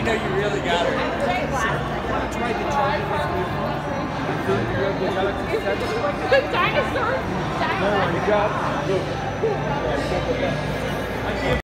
know you really got her. The dinosaur. No, you got it. Look.